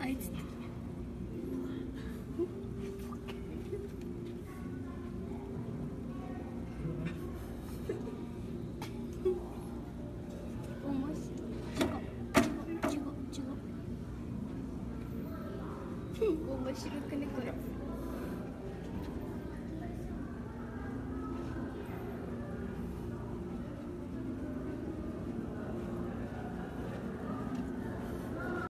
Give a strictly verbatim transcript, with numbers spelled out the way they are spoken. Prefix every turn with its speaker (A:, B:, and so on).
A: あいつって面白い。違う違う違う。面白くねこれ。